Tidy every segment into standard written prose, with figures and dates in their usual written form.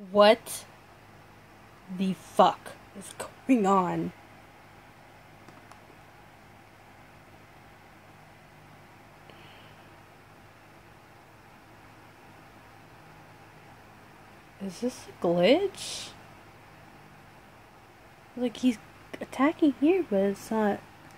What the fuck is going on? Is this a glitch? Like, he's attacking here, but it's not.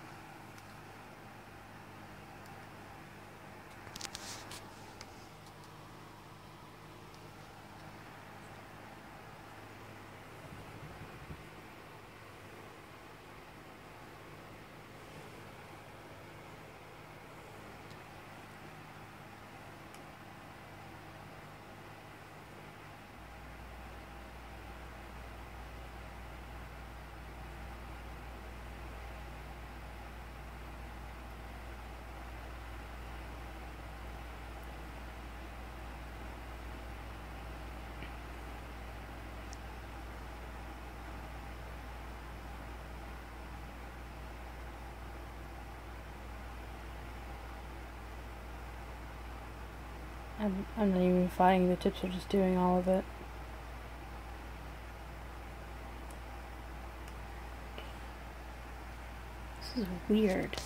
I'm not even fighting, the tips are just doing all of it. This is weird.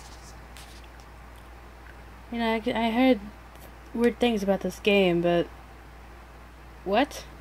You know, I heard weird things about this game, but... What?